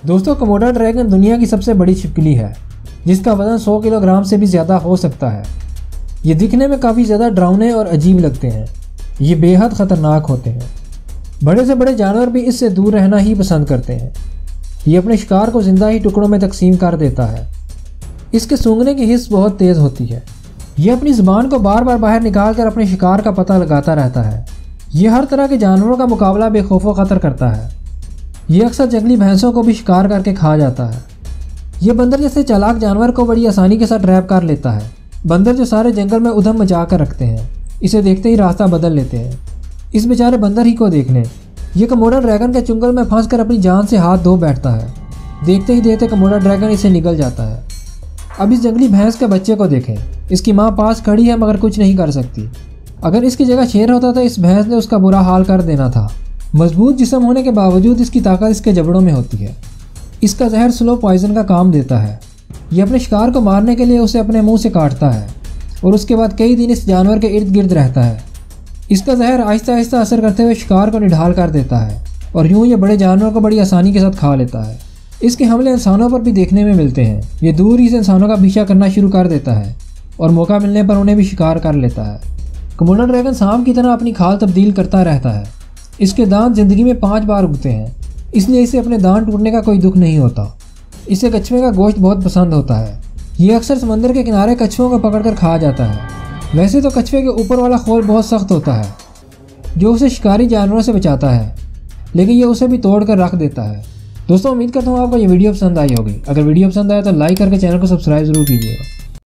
दोस्तों, Komodo dragon दुनिया की सबसे बड़ी छिपकली है जिसका वजन 100 किलोग्राम से भी ज़्यादा हो सकता है। ये दिखने में काफ़ी ज़्यादा डरावने और अजीब लगते हैं। ये बेहद ख़तरनाक होते हैं। बड़े से बड़े जानवर भी इससे दूर रहना ही पसंद करते हैं। ये अपने शिकार को ज़िंदा ही टुकड़ों में तकसीम कर देता है। इसके सूंघने की हिस्स बहुत तेज़ होती है। ये अपनी ज़ुबान को बार बार बाहर निकाल कर अपने शिकार का पता लगाता रहता है। ये हर तरह के जानवरों का मुकाबला बेखौफ खतर करता है। ये अक्सर जंगली भैंसों को भी शिकार करके खा जाता है। ये बंदर जैसे चालाक जानवर को बड़ी आसानी के साथ ट्रैप कर लेता है। बंदर जो सारे जंगल में उधम मचा कर रखते हैं, इसे देखते ही रास्ता बदल लेते हैं। इस बेचारे बंदर ही को देख लें। ये कोमोडो ड्रैगन के चुंगल में फंस कर अपनी जान से हाथ धो बैठता है। देखते ही देखते कोमोडो ड्रैगन इसे निगल जाता है। अब इस जंगली भैंस के बच्चे को देखें। इसकी माँ पास खड़ी है मगर कुछ नहीं कर सकती। अगर इसकी जगह शेर होता तो इस भैंस ने उसका बुरा हाल कर देना था। मजबूत जिस्म होने के बावजूद इसकी ताकत इसके जबड़ों में होती है। इसका जहर स्लो पॉइजन का काम देता है। ये अपने शिकार को मारने के लिए उसे अपने मुंह से काटता है और उसके बाद कई दिन इस जानवर के इर्द गिर्द रहता है। इसका जहर आहिस्ता आहिस्ता असर करते हुए शिकार को निढाल कर देता है और यूं ये बड़े जानवरों को बड़ी आसानी के साथ खा लेता है। इसके हमले इंसानों पर भी देखने में मिलते हैं। ये दूर ही से इंसानों का पीछा करना शुरू कर देता है और मौका मिलने पर उन्हें भी शिकार कर लेता है। कोमोडो ड्रैगन सांप की तरह अपनी खाल तब्दील करता रहता है। इसके दांत ज़िंदगी में 5 बार उगते हैं, इसलिए इसे अपने दांत टूटने का कोई दुख नहीं होता। इसे कछुए का गोश्त बहुत पसंद होता है। ये अक्सर समंदर के किनारे कछुओं को पकड़कर खा जाता है। वैसे तो कछुए के ऊपर वाला खोल बहुत सख्त होता है जो उसे शिकारी जानवरों से बचाता है, लेकिन ये उसे भी तोड़ कर रख देता है। दोस्तों, उम्मीद करता हूँ आपको ये वीडियो पसंद आई होगी। अगर वीडियो पसंद आया तो लाइक करके चैनल को सब्सक्राइब ज़रूर कीजिएगा।